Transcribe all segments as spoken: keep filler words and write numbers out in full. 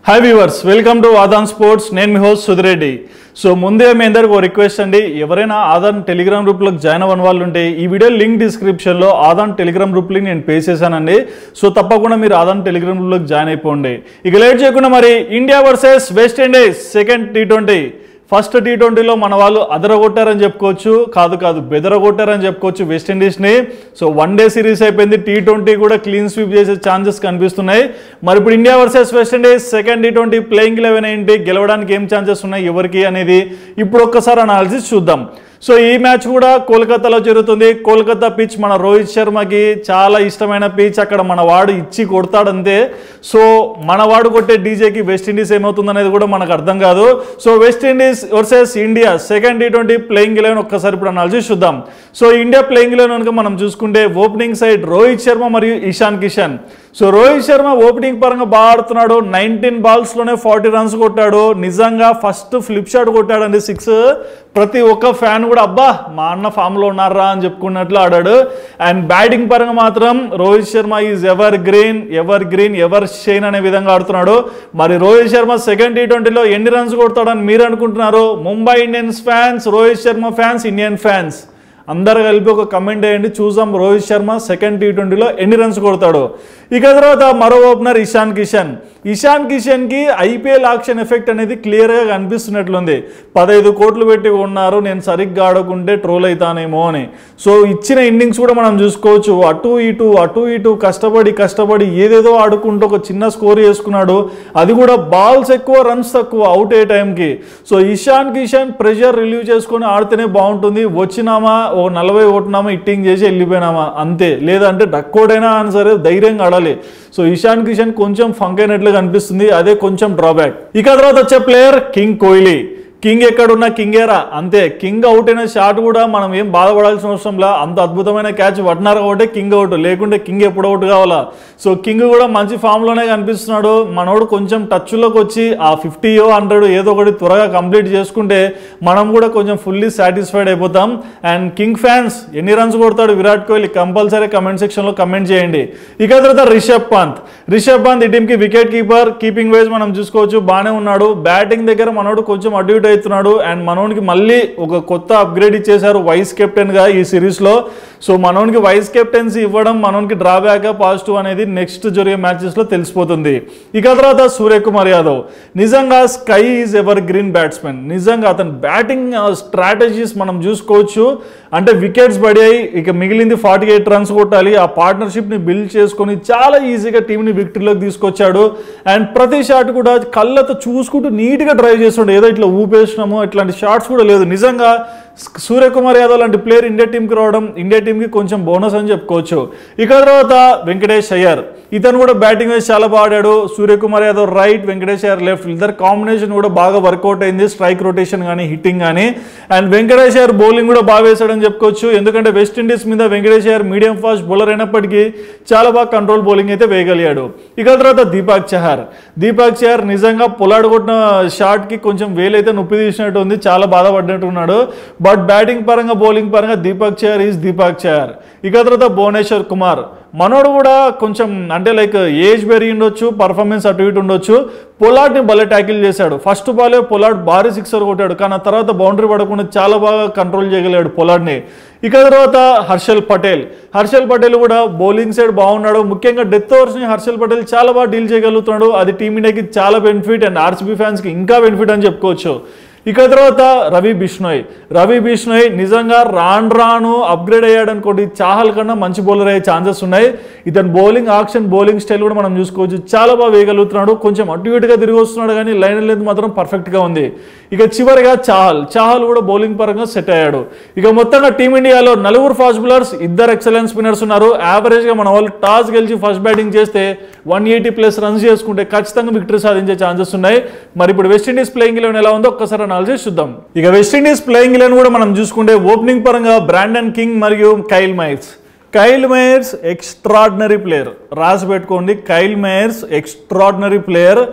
Hi viewers, welcome to Aadhan sports. నేను మీ host Sudhi Reddy. So ముందే మీ అందరికి ఒక రిక్వెస్ట్ అండి, ఎవరైనా ఆదాన్ టెలిగ్రామ్ గ్రూప్లోకి జాయిన్ అవ్వని వాళ్ళు ఉంటే ఈ వీడియో లింక్ డిస్క్రిప్షన్లో ఆదాన్ టెలిగ్రామ్ గ్రూప్కి నేను పే చేశానండి. సో తప్పకుండా మీరు ఆదాన్ టెలిగ్రామ్ గ్రూప్లోకి జాయిన్ అయిపోండి. ఇక లేట్ చేయకుండా మరి India versus West Indies second T twenty first T ట్వంటీలో మన వాళ్ళు అదరగొట్టారని చెప్పుకోవచ్చు, కాదు కాదు బెదరగొట్టారని చెప్పుకోవచ్చు వెస్టిండీస్ని. సో వన్ డే సిరీస్ అయిపోయింది, టీ ట్వంటీ కూడా క్లీన్ స్వీప్ చేసే ఛాన్సెస్ కనిపిస్తున్నాయి. మరి ఇప్పుడు India versus West Indies second T twenty playing eleven ఏంటి, గెలవడానికి ఏం ఛాన్సెస్ ఉన్నాయి ఎవరికి అనేది ఇప్పుడు ఒక్కసారి అనాలిసిస్ చూద్దాం. సో ఈ మ్యాచ్ కూడా కోల్కతాలో జరుగుతుంది. కోల్కతా పిచ్ మన రోహిత్ శర్మకి చాలా ఇష్టమైన పిచ్, అక్కడ మన వాడు ఇచ్చి కొడతాడంతే. సో మన వాడు కొట్టే డీజేకి వెస్టిండీస్ ఏమవుతుంది అనేది కూడా మనకు అర్థం కాదు. So West Indies versus India second T twenty playing eleven ఒక్కసారి ఇప్పుడు అనాలిసిస్ చూద్దాం. సో ఇండియా ప్లేయింగ్ ఎలెవెన్ కనుక మనం చూసుకుంటే ఓపెనింగ్ సైడ్ రోహిత్ శర్మ మరియు ఇషాన్ కిషన్. సో రోహిత్ శర్మ ఓపెనింగ్ పరంగా బాగా ఆడుతున్నాడు, నైన్టీన్ బాల్స్లోనే ఫార్టీ రన్స్ కొట్టాడు. నిజంగా ఫస్ట్ ఫ్లిప్ షాట్ కొట్టాడండి సిక్స్. ప్రతి ఒక్క ఫ్యాన్ కూడా అబ్బా మా అన్న ఫామ్లో ఉన్నారా అని చెప్పుకున్నట్లు ఆడాడు. అండ్ బ్యాటింగ్ పరంగా మాత్రం Rohit Sharma is evergreen evergreen ever shine అనే విధంగా ఆడుతున్నాడు. మరి రోహిత్ శర్మ సెకండ్ టీ ట్వంటీలో ఎన్ని రన్స్ కొడతాడని మీరు అనుకుంటున్నారు? Mumbai Indians fans, Rohit Sharma fans, Indian fans అందరు కలిపి ఒక కమెంట్ వేయండి, చూసాం రోహిత్ శర్మ సెకండ్ టీ ట్వంటీలో ఎన్ని రన్స్ కొడతాడు. ఇక తర్వాత మరో ఓపెనర్ ఇషాన్ కిషన్. ఇషాన్ కిషన్కి ఐపీఎల్ ఆక్షన్ ఎఫెక్ట్ అనేది క్లియర్గా కనిపిస్తున్నట్లుంది. పదహైదు కోట్లు పెట్టి ఉన్నారు, నేను సరిగ్గా ఆడకుంటే ట్రోల్ అవుతానేమో అని. సో ఇచ్చిన ఇన్నింగ్స్ కూడా మనం చూసుకోవచ్చు, అటు ఇటు అటు ఇటు కష్టపడి కష్టపడి ఏదేదో ఆడుకుంటూ ఒక చిన్న స్కోర్ చేసుకున్నాడు. అది కూడా బాల్స్ ఎక్కువ రన్స్ తక్కువ అవుట్ అయ్యే టైంకి. So Ishan Kishan pressure relieve చేసుకొని ఆడితేనే బాగుంటుంది. వచ్చినామా ఓ నలభై కొట్టినామా హిట్టింగ్ చేసి వెళ్ళిపోయినామా అంతే, లేదంటే డక్కోడైనా అని సరే ధైర్యంగా ఆడాలి. సో ఇషాన్ కిషన్ కొంచెం ఫంక్ అయినట్లుగా అనిపిస్తుంది, అదే కొంచెం డ్రాబ్యాక్. ఇక తర్వాత వచ్చే ప్లేయర్ కింగ్ కోహ్లీ. కింగ్ ఎక్కడున్నా కింగేరా అంతే. కింగ్ అవుట్ అయిన షాట్ కూడా మనం ఏం బాధపడాల్సిన అవసరంలా, అంత అద్భుతమైన క్యాచ్ పట్టినారు కాబట్టి కింగ్ అవుట్, లేకుంటే కింగ్ ఎప్పుడు అవుట్ కావాలా. సో కింగ్ కూడా మంచి ఫామ్లోనే కనిపిస్తున్నాడు. మనోడు కొంచెం టచ్లోకి వచ్చి ఆ ఫిఫ్టీయో హండ్రెడ్ ఏదో ఒకటి త్వరగా కంప్లీట్ చేసుకుంటే మనం కూడా కొంచెం ఫుల్లీ సాటిస్ఫైడ్ అయిపోతాం. అండ్ కింగ్ ఫ్యాన్స్ ఎన్ని రన్స్ కొడతాడు విరాట్ కోహ్లీ కంపల్సరీ కమెంట్ సెక్షన్లో కమెంట్ చేయండి. ఇక తర్వాత రిషబ్ పంత్. రిషబ్ పంత్ ఈ టీంకి వికెట్ కీపర్, కీపింగ్ వైజ్ మనం చూసుకోవచ్చు బాగానే ఉన్నాడు. బ్యాటింగ్ దగ్గర మనోడు కొంచెం అటు ఇటు అవుతున్నాడు. అండ్ మనోనికి మళ్ళీ ఒక కొత్త అప్గ్రేడ్ ఇచ్చేశారు వైస్ కెప్టెన్ గా ఈ సిరీస్ లో. సో మనోనికి వైస్ కెప్టెన్సీ ఇవ్వడం మనోనికి డ్రాబ్యాక్ పాజిటివ్ అనేది నెక్స్ట్ జరిగే మ్యాచెస్ లో తెలిసిపోతుంది. ఇక తర్వాత సూర్యకుమార్ యాదవ్. నిజంగా Sky is evergreen batsmen. నిజంగా అతని బ్యాటింగ్ స్ట్రాటజీస్ మనం చూసుకోవచ్చు. అంటే వికెట్స్ పడాయి, ఇక మిగిలింది ఫార్టీ ఎయిట్ రన్స్ కొట్టాలి. ఆ పార్ట్నర్షిప్ ని బిల్డ్ చేసుకొని చాలా ఈజీగా టీంని విక్టరీలోకి తీసుకొచ్చాడు. అండ్ ప్రతి షాట్ కూడా కళ్ళతో చూసుకుంటూ నీట్గా డ్రైవ్ చేస్తుండే, ఏదో ఇట్లా ఊపేసినాము ఇట్లాంటి షాట్స్ కూడా లేదు. నిజంగా సూర్యకుమార్ యాదవ్ లాంటి ప్లేయర్ ఇండియా టీంకి రావడం ఇండియా టీంకి కొంచెం బోనస్ అని చెప్పుకోవచ్చు. ఇక తర్వాత వెంకటేష్ అయ్యర్. ఇతను కూడా బ్యాటింగ్ వేసి చాలా బాగా ఆడాడు. సూర్యకుమార్ యాదవ్ రైట్, వెంకటేష్ అయ్యర్ లెఫ్ట్, ఇద్దరు కాంబినేషన్ కూడా బాగా వర్కౌట్ అయింది, స్ట్రైక్ రొటేషన్ కానీ హిట్టింగ్ కానీ. అండ్ వెంకటేష్ అయ్యర్ బౌలింగ్ కూడా బాగా వేసాడని చెప్పుకోవచ్చు, ఎందుకంటే వెస్టిండీస్ మీద Venkatesh Iyer medium fast bowler అయినప్పటికీ చాలా బాగా కంట్రోల్ బౌలింగ్ అయితే వేయగలిగాడు. ఇక తర్వాత దీపక్ చహర్. దీపక్ చహర్ నిజంగా పొలాడు కొట్టిన షాట్కి కొంచెం వేలైతే నొప్పి తీసినట్టు ఉంది, చాలా బాధపడినట్టు ఉన్నాడు. బట్ బ్యాటింగ్ పరంగా బౌలింగ్ పరంగా దీపక్ చహర్ ఈజ్ దీపక్ చహర్. ఇక తర్వాత భువనేశ్వర్ కుమార్. మనోడు కూడా కొంచెం అంటే లైక్ ఏజ్ పెరిగి ఉండొచ్చు, పర్ఫార్మెన్స్ అటు ఇటు ఉండొచ్చు. పొలాడ్ని భలే ట్యాకిల్ చేశాడు. ఫస్ట్ బాలే పొలాడ్ భారీ సిక్సర్ కొట్టాడు, కానీ ఆ తర్వాత బౌండరీ పడకుండా చాలా బాగా కంట్రోల్ చేయగలిగాడు పొలాడ్ని. ఇక తర్వాత హర్షల్ పటేల్. హర్షల్ పటేల్ కూడా బౌలింగ్ సైడ్ బాగున్నాడు. ముఖ్యంగా డెత్ ఓవర్స్ని హర్షల్ పటేల్ చాలా బాగా డీల్ చేయగలుగుతున్నాడు. అది టీమిండియాకి చాలా బెనిఫిట్ అండ్ ఆర్సీబీ ఫ్యాన్స్కి ఇంకా బెనిఫిట్ అని చెప్పుకోవచ్చు. ఇక తర్వాత రవి బిష్ణోయ్. రవి బిష్ణోయ్ నిజంగా రాను రాను అప్గ్రేడ్ అయ్యాడు అనుకోండి, చాహల్ కన్నా మంచి బౌలర్ అయ్యే ఛాన్సెస్ ఉన్నాయి. ఇతను బౌలింగ్ ఆక్షన్ బౌలింగ్ స్టైల్ కూడా మనం చూసుకోవచ్చు, చాలా బాగా వేయగలుగుతున్నాడు. కొంచెం అటు ఇటుగా తిరిగి వస్తున్నాడు కానీ లైన్ లెంత్ మాత్రం పర్ఫెక్ట్గా ఉంది. ఇక చివరిగా చాహల్. చాహల్ కూడా బౌలింగ్ పరంగా సెట్ అయ్యాడు. ఇక మొత్తంగా టీమిండియాలో నలుగురు ఫాస్ట్ బౌలర్స్, ఇద్దరు ఎక్సలెంట్ స్పిన్నర్స్ ఉన్నారు. యావరేజ్గా మన వాళ్ళు టాస్ గెలిచి ఫస్ట్ బ్యాటింగ్ చేస్తే వన్ ఎయిటీ ప్లస్ రన్స్ చేసుకుంటే ఖచ్చితంగా విక్టరీ సాధించే ఛాన్సెస్ ఉన్నాయి. మరి ఇప్పుడు వెస్టిండీస్ ప్లేయింగ్ ఎలెవెన్ ఎలా ఉందో ఒక్కసారి చూద్దాం. ఇక వెస్టిండీస్ ప్లేయింగ్ ఎలెవెన్ కూడా మనం చూసుకుంటే ఓపెనింగ్ పరంగా బ్రాండన్ కింగ్ మరియు Kyle Mayers. Kyle Mayers extraordinary player, రాసి పెట్టుకోండి. Kyle Mayers extraordinary player.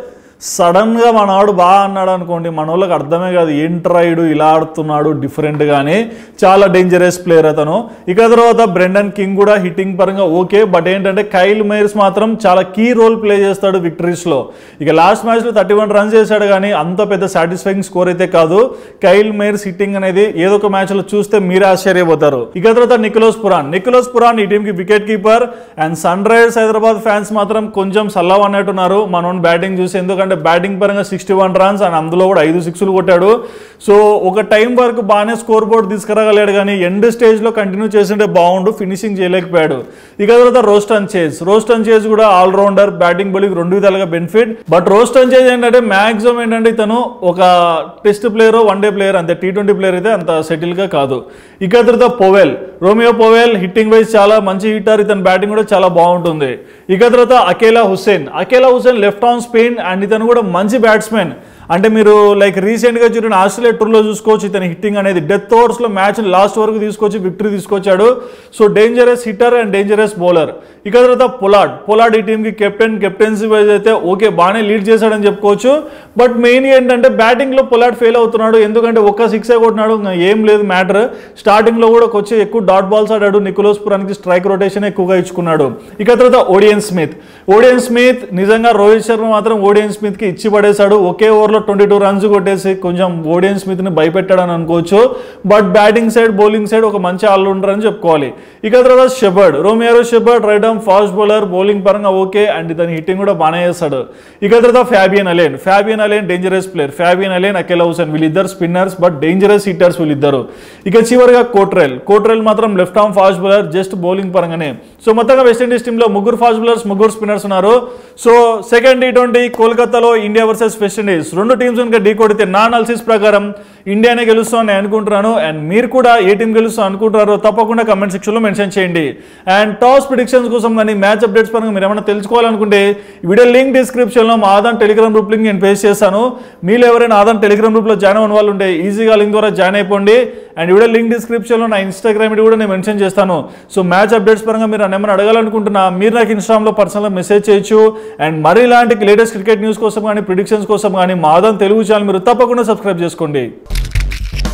సడన్గా మనవాడు బాగా అన్నాడు అనుకోండి, మన వాళ్ళకి అర్థమే కాదు ఏంట్రాయిడు ఇలా ఆడుతున్నాడు డిఫరెంట్గానే, చాలా డేంజరస్ ప్లేయర్ అతను. ఇక తర్వాత బ్రెండన్ కింగ్ కూడా హిట్టింగ్ పరంగా ఓకే, బట్ ఏంటంటే కైల్ మైర్స్ మాత్రం చాలా కీ రోల్ ప్లే చేస్తాడు విక్టరీస్లో. ఇక లాస్ట్ మ్యాచ్లో థర్టీ వన్ రన్స్ చేశాడు కానీ అంత పెద్ద సాటిస్ఫైయింగ్ స్కోర్ అయితే కాదు. కైల్ మైర్స్ హిట్టింగ్ అనేది ఏదో ఒక మ్యాచ్లో చూస్తే మీరే ఆశ్చర్యపోతారు. ఇక తర్వాత నికోలస్ పురాన్ నికోలస్ పురాన్ ఈ టీంకి wicket keeper. And Sunrisers Hyderabad fans మాత్రం కొంచెం సల్లవ అన్నట్టున్నారు మనం బ్యాటింగ్ చూసి, ఎందుకంటే బ్యాటింగ్ పరంగా సిక్స్టీ వన్ రన్స్ అండ్ అందులో కూడా ఐదు సిక్స్లు కొట్టాడు. సో ఒక టైం వరకు బాగానే స్కోర్ బోర్డ్ తీసుకురాగలేడు కానీ ఎండ్ స్టేజ్లో కంటిన్యూ చేసింటే బాగుండు, ఫినిషింగ్ చేయలేకపోయాడు. ఇక తర్వాత రోస్టన్ చేజ్ రోస్టన్ చేజ్ కూడా ఆల్రౌండర్, బ్యాటింగ్ బౌలింగ్ రెండు విధాలుగా బెనిఫిట్. బట్ రోస్టన్ చేజ్ ఏంటంటే మ్యాక్సిమం ఏంటంటే ఇతను ఒక test player, one day player అంతే, టీ ట్వంటీ ప్లేయర్ అయితే అంత సెటిల్గా కాదు. ఇక తర్వాత Powell Rovman Powell hitting wise చాలా మంచి హిట్టర్, ఇతని బ్యాటింగ్ కూడా చాలా బాగుంటుంది. ఇక తర్వాత Akeal Hosein Akeal Hosein left arm spin and ఇతను కూడా మంచి బ్యాట్స్మెన్. అంటే మీరు లైక్ రీసెంట్గా చూసిన ఆస్ట్రేలియా టూర్లో చూసుకోవచ్చు, ఇతని హిట్టింగ్ అనేది డెత్ ఓవర్స్లో మ్యాచ్ లాస్ట్ వరకు తీసుకొచ్చి విక్టరీ తీసుకొచ్చాడు. So dangerous hitter and dangerous bowler. ఇక తర్వాత పొలాడ్ పొలాడ్ ఈ టీంకి కెప్టెన్, కెప్టెన్సీ వైజ్ అయితే ఓకే బాగానే లీడ్ చేశాడని చెప్పుకోవచ్చు. బట్ మెయిన్ ఏంటంటే బ్యాటింగ్లో పొలాడ్ ఫెయిల్ అవుతున్నాడు, ఎందుకంటే ఒక్క సిక్సే కొట్టినాడు, ఏం లేదు మ్యాటర్. స్టార్టింగ్లో కూడా వచ్చి ఎక్కువ డాట్ బాల్స్ ఆడాడు, నికోలస్ పురాన్కి స్ట్రైక్ రొటేషన్ ఎక్కువగా ఇచ్చుకున్నాడు. ఇక తర్వాత ఓడియన్ స్మిత్ ఓడియన్ స్మిత్ నిజంగా రోహిత్ శర్మ మాత్రం ఓడియన్ స్మిత్కి ఇచ్చి పడేశాడు. ఒకే ఓవర్లో ట్వంటీ టూ రన్స్ కొట్టేసి కొంచెం ఓడియన్ స్మిత్ని భయపెట్టాడని అనుకోవచ్చు. But batting side, bowling side ఒక మంచి ఆల్రౌండర్ అని చెప్పుకోవాలి. ఇక తర్వాత Shepherd Romario Shepherd right arm fast bowler, bowling పరంగా ఓకే అండ్ ఇతని హిట్టింగ్ కూడా బాగానే చేస్తాడు. ఇక తర్వాత Fabian Allen Fabian Allen dangerous player. Fabian Allen, Akeal Hosein వీళ్ళిద్దరు స్పిన్నర్స్ బట్ డేంజరస్ హిట్టర్స్ వీళ్ళిద్దరు. ఇక చివరిగా కోట్రెల్ కోట్రెల్ మాత్రం left arm fast bowler, just bowling పరంగానే. సో మొత్తంగా వెస్టిండీస్ టీంలో ముగ్గురు ఫాస్ట్ బౌలర్స్, ముగ్గురు స్పిన్నర్స్ ఉన్నారు. సో సెకండ్ టీ ట్వంటీ కోల్కతాలో ఇండియా వర్సెస్ వెస్టిండీస్, రెండు టీమ్స్ కనుక ఢీ కొడితే నా అనాలిసిస్ ప్రకారం ఇండియానే గెలుస్తామని నేను అనుకుంటున్నాను. అండ్ మీరు కూడా ఏ టీం గెలుస్తాం అనుకుంటున్నారో తప్పకుండా కమెంట్ సెక్షన్లో మెన్షన్ చేయండి. అండ్ టాస్ ప్రిడిక్షన్స్ కోసం కానీ మ్యాచ్ అప్డేట్స్ పరంగా మీరు ఏమైనా తెలుసుకోవాలనుకుంటే ఈ వీడియో లింక్ డిస్క్రిప్షన్లో మా ఆదాన్ టెలిగ్రామ్ గ్రూప్ లింక్ నేను పేస్ట్ చేస్తాను. మీరు ఎవరైనా ఆదాన్ టెలిగ్రామ్ గ్రూప్లో జాయిన్ అవ్వని వాళ్ళు ఉంటే ఈజీగా లింక్ ద్వారా జాయిన్ అయిపోండి. అండ్ వీడియో లింక్ డిస్క్రిప్షన్లో నా ఇన్స్టాగ్రామ్ ఐడి కూడా నేను మెన్షన్ చేస్తాను. సో మ్యాచ్ అప్డేట్స్ పరంగా మీరు నన్ను ఏమైనా అడగాలనుకుంటున్నా మీరు నాకు ఇన్స్టాగ్రామ్లో పర్సనల్గా మెసేజ్ చేయొచ్చు. అండ్ మరి ఇలాంటి లేటెస్ట్ క్రికెట్ న్యూస్ కోసం కానీ ప్రిడిక్షన్స్ కోసం కానీ మా ఆదాన్ తెలుగు ఛానల్ మీరు తప్పకుండా సబ్స్క్రైబ్ చేసుకోండి.